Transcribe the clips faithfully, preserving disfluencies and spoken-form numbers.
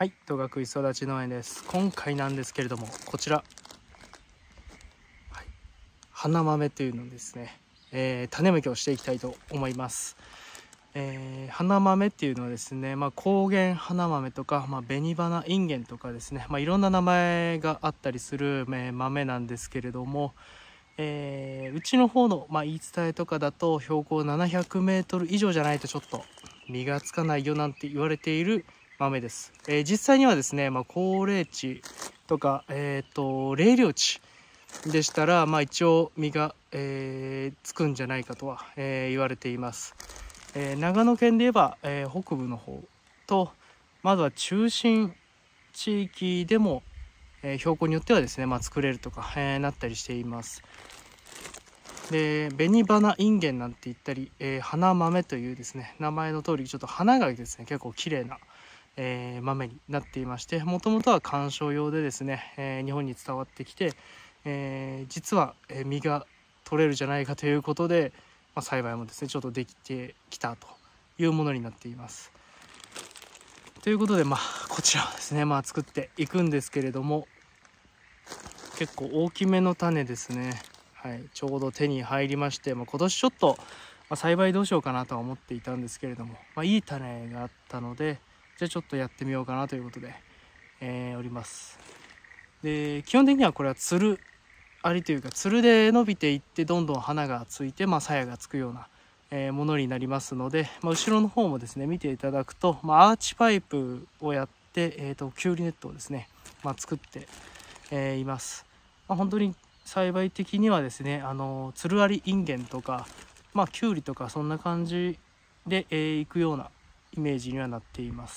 はい、戸隠育ち農園です。今回なんですけれども、こちら、はい、花豆というのですね、えー、種まきをしていきたいと思います。えー、花豆っていうのはですね、まあ、高原花豆とか、まあ、紅花インゲンとかですね、まあ、いろんな名前があったりする、えー、豆なんですけれども、えー、うちの方の、まあ、言い伝えとかだと標高ななひゃくメートル以上じゃないとちょっと実がつかないよなんて言われている豆です。えー、実際にはですね、まあ、高冷地とか、えー、と冷涼地でしたら、まあ、一応実が、えー、つくんじゃないかとは、えー、言われています。えー、長野県で言えば、えー、北部の方と、まずは中心地域でも、えー、標高によってはですね、まあ、作れるとか、えー、なったりしています。で、紅花インゲンなんて言ったり、えー、花豆というですね、名前の通りちょっと花がですね結構綺麗な、えー、豆になっていまして、もともとは観賞用でですね、えー、日本に伝わってきて、えー、実は実が取れるじゃないかということで、まあ、栽培もですねちょっとできてきたというものになっています。ということで、まあ、こちらはですね、まあ、作っていくんですけれども、結構大きめの種ですね。はい、ちょうど手に入りまして、まあ、今年ちょっと、まあ、栽培どうしようかなとは思っていたんですけれども、まあ、いい種があったので、じゃあちょっとやってみようかなということで、えー、おります。で、基本的にはこれはつるありというか、つるで伸びていってどんどん花がついて、まあ、鞘がつくような、えー、ものになりますので、まあ、後ろの方もですね見ていただくと、まあ、アーチパイプをやって、えー、とキュウリネットをですね、まあ、作って、えー、います。まあ、本当に栽培的にはですね、あのつるありインゲンとか、まあ、キュウリとかそんな感じで、えー、いくようなイメージにはなっています。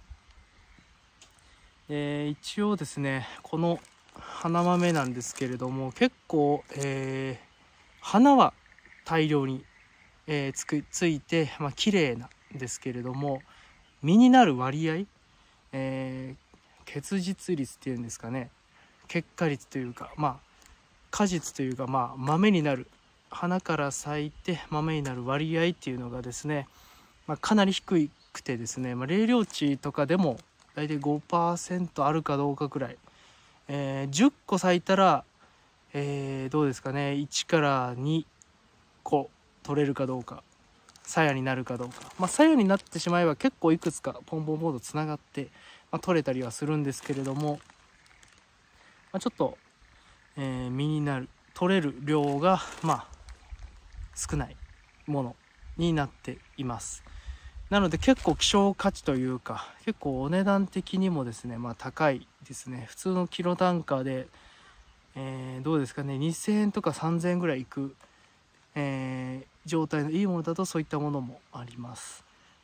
えー、一応ですね、この花豆なんですけれども、結構、えー、花は大量に、えー、つくついて、まあ綺麗なんですけれども、実になる割合、えー、結実率っていうんですかね、結果率というか、まあ果実というか、まあ豆になる、花から咲いて豆になる割合っていうのがですね、まあ、かなり低くてですね、まあ、冷涼地とかでも大体 ごパーセント あるかどうかくらい、えー、じゅっこ咲いたら、えー、どうですかね、いちからにこ取れるかどうか、鞘になるかどうか、まあ鞘になってしまえば結構いくつかポンポンポンとつながって、まあ、取れたりはするんですけれども、まあ、ちょっと、えー、実になる取れる量がまあ少ないものになっています。なので結構希少価値というか、結構お値段的にもですね、まあ高いですね。普通のキロ単価で、えー、どうですかね、にせんえんとかさんぜんえんぐらいいく、えー、状態のいいものだとそういったものもあります。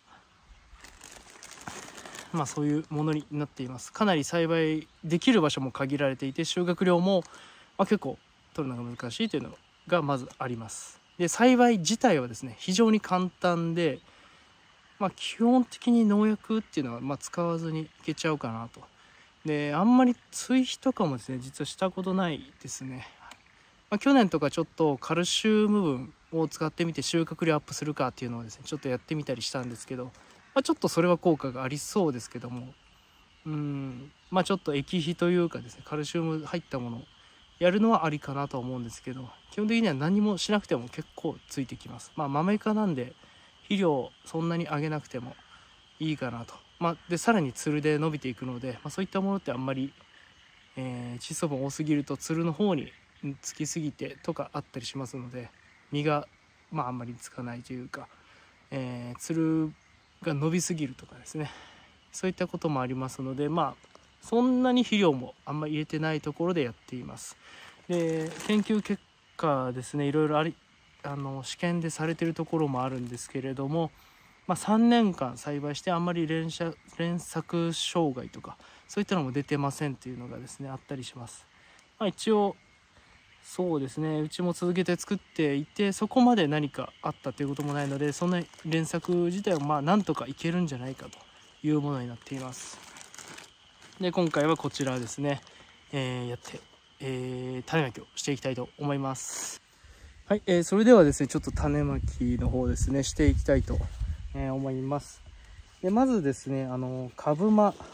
まあそういうものになっています。かなり栽培できる場所も限られていて、収穫量も、まあ、結構取るのが難しいというのがまずあります。で、栽培自体はですね、非常に簡単で、まあ、基本的に農薬っていうのはまあ使わずにいけちゃうかなと。で、あんまり追肥とかもですね実はしたことないですね。まあ、去年とかちょっとカルシウム分を使ってみて収穫量アップするかっていうのをですねちょっとやってみたりしたんですけど、まあ、ちょっとそれは効果がありそうですけども、うーんまあちょっと液肥というかですね、カルシウム入ったものをやるのはありかなとは思うんですけど、基本的には何もしなくても結構ついてきます。まあ豆科なんで肥料そんなにあげなくてもいいかなと。まあ、でさらにつるで伸びていくので、まあ、そういったものってあんまり、えー、窒素分多すぎるとつるの方につきすぎてとかあったりしますので、実が、まあ、あんまりつかないというか、えー、つるが伸びすぎるとかですね、そういったこともありますので、まあそんなに肥料もあんまり入れてないところでやっています。で、研究結果ですね、いろいろありあの試験でされてるところもあるんですけれども、まあ、さんねんかん栽培してあんまり連射連作障害とかそういったのも出てませんっていうのがですねあったりします。まあ、一応そうですね、うちも続けて作っていてそこまで何かあったということもないので、そんな連作自体はまあなんとかいけるんじゃないかというものになっています。で、今回はこちらですね、えー、やって、えー、種まきをしていきたいと思います。はい、えー、それではですねちょっと種まきの方ですねしていきたいと思います。で、まずですね、あの株間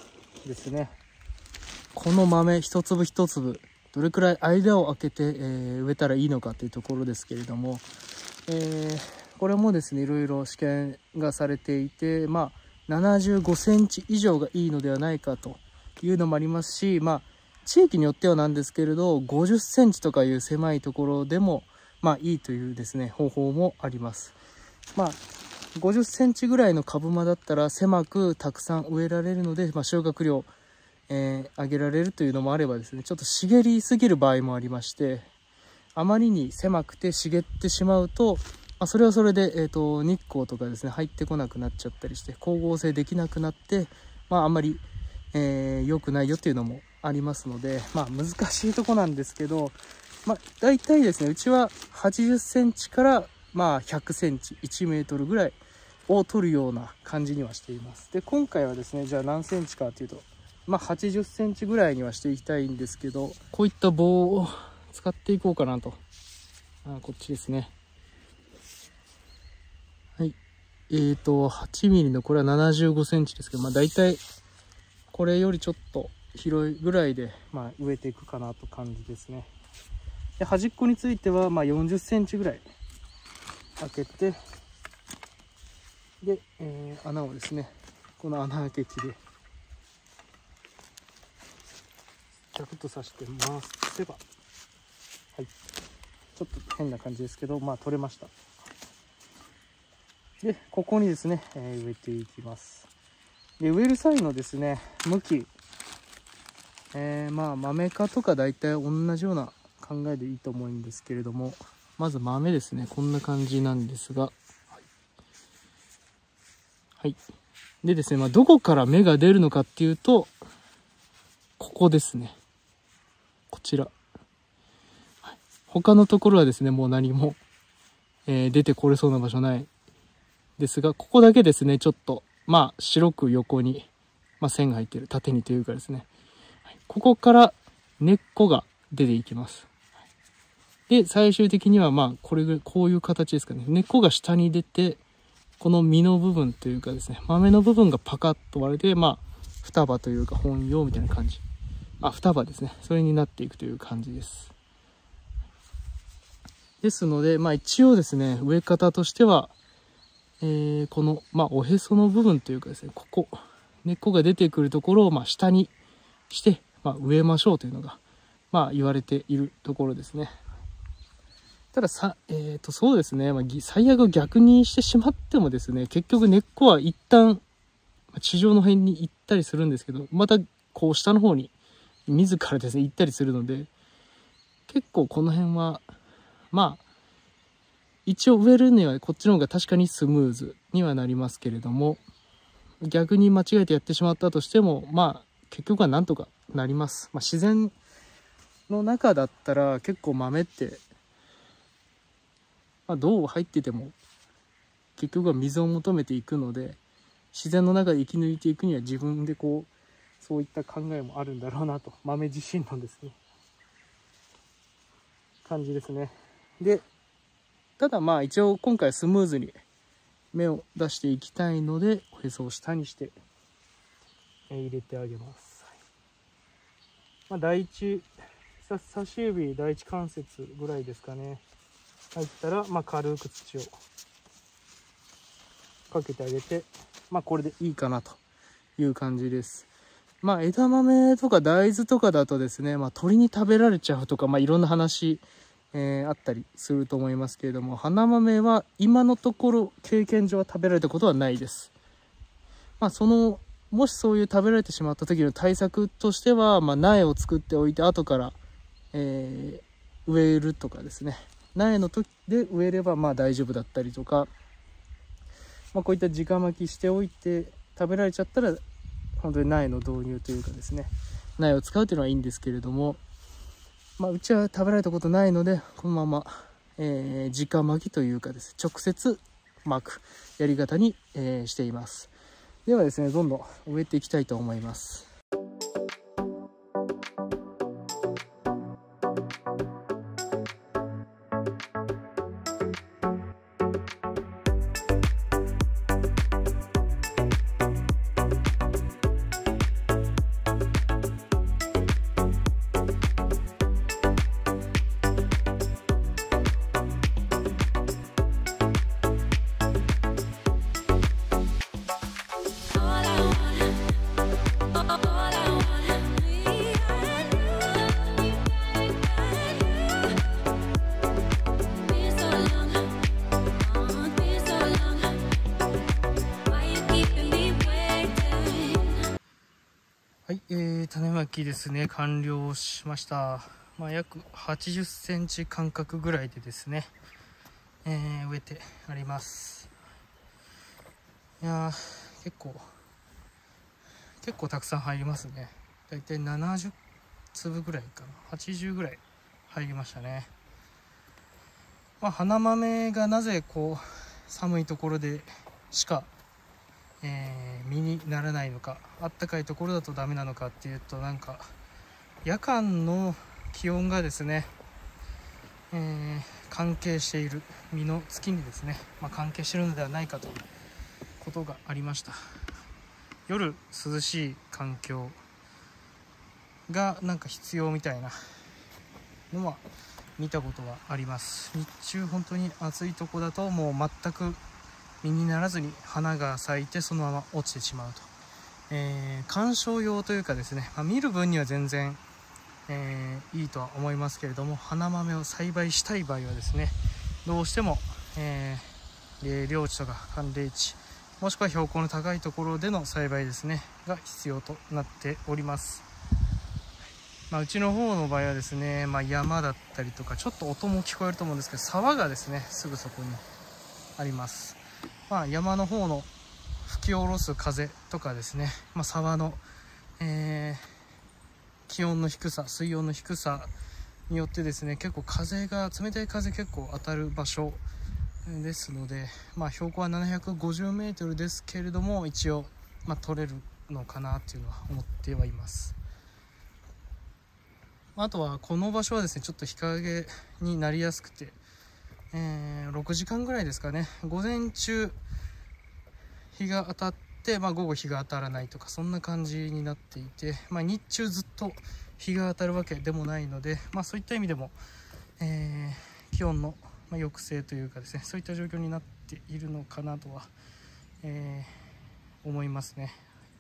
ですね、この豆一粒一粒どれくらい間を空けて、えー、植えたらいいのかというところですけれども、えー、これもですねいろいろ試験がされていて、まあななじゅうごセンチ以上がいいのではないかというのもありますし、まあ地域によってはなんですけれどごじゅっセンチとかいう狭いところでもまあいいというですね方法もあります。まあごじゅっセンチぐらいの株間だったら狭くたくさん植えられるので、まあ、収穫量、えー、上げられるというのもあればですね、ちょっと茂りすぎる場合もありまして、あまりに狭くて茂ってしまうと、まあ、それはそれで、えーと、日光とかですね入ってこなくなっちゃったりして光合成できなくなって、まあ、あんまり、えー、良くないよっていうのもありますので、まあ、難しいとこなんですけど、まあ、大体ですねうちははちじゅっセンチからまあひゃくセンチ、いちメートルぐらいを取るような感じにはしています。で、今回はですね、じゃあ何センチかというと、まあはちじゅっセンチぐらいにはしていきたいんですけど、こういった棒を使っていこうかなと。あ、こっちですね。はい。えーと、はちミリのこれはななじゅうごセンチですけど、まあ大体これよりちょっと広いぐらいで、まあ、植えていくかなと感じですね。で、端っこについてはまあよんじゅっセンチぐらい開けて、で、えー、穴をですねこの穴あけ器でジャクッと刺して回せば、はい、ちょっと変な感じですけど、まあ取れました。でここにですね、えー、植えていきます。で植える際のですね向き、えー、まあ豆科とか大体同じような考えでいいと思うんですけれども、まず豆ですね、こんな感じなんですが、はい。でですね、まあ、どこから芽が出るのかっていうと、ここですね。こちら。はい、他のところはですね、もう何も、えー、出てこれそうな場所ないですが、ここだけですね、ちょっと、まあ、白く横に、まあ、線が入っている、縦にというかですね。はい、ここから根っこが出ていきます。で、最終的には、まあ、これぐらい、こういう形ですかね。根っこが下に出て、この実の部分というかですね、豆の部分がパカッと割れて、まあ、双葉というか本葉みたいな感じ。あ、双葉ですね。それになっていくという感じです。ですので、まあ一応ですね、植え方としては、えー、この、まあおへその部分というかですね、ここ、根っこが出てくるところを、まあ下にして、まあ植えましょうというのが、まあ言われているところですね。たださ、えーと、そうですね、まあ、最悪逆にしてしまってもですね、結局根っこは一旦、地上の辺に行ったりするんですけど、またこう下の方に自らですね、行ったりするので、結構この辺は、まあ、一応植えるにはこっちの方が確かにスムーズにはなりますけれども、逆に間違えてやってしまったとしても、まあ、結局はなんとかなります。まあ、自然の中だったら結構豆って、まあ、どう入ってても結局は水を求めていくので、自然の中で生き抜いていくには自分でこうそういった考えもあるんだろうなと、豆自身のですね感じですね。でただまあ一応今回はスムーズに芽を出していきたいので、おへそを下にして入れてあげます。まあ、第一人差し指第一関節ぐらいですかね、入ったら、まあ、軽く土をかけてあげて、まあこれでいいかなという感じです。まあ枝豆とか大豆とかだとですね、まあ鳥に食べられちゃうとか、まあいろんな話、えー、あったりすると思いますけれども、花豆は今のところ経験上は食べられたことはないです。まあその、もしそういう食べられてしまった時の対策としては、まあ苗を作っておいて後から、えー、植えるとかですね。苗の時で植えればまあ大丈夫だったりとか、まあ、こういった直巻きしておいて食べられちゃったら本当に苗の導入というかですね、苗を使うというのはいいんですけれども、まあ、うちは食べられたことないのでこのまま、えー、直巻きというかですね、直接巻くやり方に、えー、しています。ではですね、どんどん植えていきたいと思います。 はい、えー、種まきですね、完了しました。まあ、約はちじゅっセンチ間隔ぐらいでですね、えー、植えてあります。いやー、結構、結構たくさん入りますね。だいたいななじゅうつぶぐらいかな。はちじゅうぐらい入りましたね。まあ、花豆がなぜこう、寒いところでしか、えー、実にならないのか、あったかいところだとダメなのかっていうと、なんか夜間の気温がですね、えー、関係している、実の月にですね、まあ、関係しているのではないかということがありました。夜涼しい環境がなんか必要みたいなのは見たことはあります。日中本当に暑いとこだともう全く実にならずに花が咲いてそのまま落ちてしまうと、えー、観賞用というかですね、まあ、見る分には全然、えー、いいとは思いますけれども、花豆を栽培したい場合はですね、どうしても、えー、領地とか寒冷地、もしくは標高の高いところでの栽培ですねが必要となっております。まあ、うちの方の場合はですね、まあ、山だったりとかちょっと音も聞こえると思うんですけど、沢がですねすぐそこにあります。まあ、山の方の吹き下ろす風とかですね、まあ、沢の、えー、気温の低さ、水温の低さによってですね、結構風が、冷たい風結構当たる場所ですので、まあ、標高はななひゃくごじゅうメートルですけれども、一応、まあ、取れるのかなっていうのは思ってはいます。あとはこの場所はですね、ちょっと日陰になりやすくて、えー、ろくじかんぐらいですかね、午前中日が当たって、まあ、午後日が当たらないとか、そんな感じになっていて、まあ、日中ずっと日が当たるわけでもないので、まあ、そういった意味でも、えー、気温の抑制というかですね、そういった状況になっているのかなとは、えー、思いますね。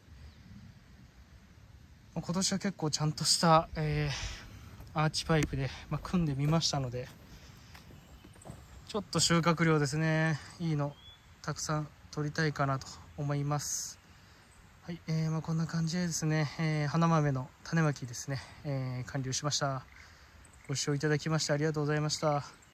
今年は結構ちゃんとした、えー、アーチパイプで、まあ、組んでみましたので、ちょっと収穫量ですね、いいのたくさん取りたいかなと思います。はい、えーまあ、こんな感じでですね、えー、花豆の種まきですね、えー、完了しました。ご視聴いただきましてありがとうございました。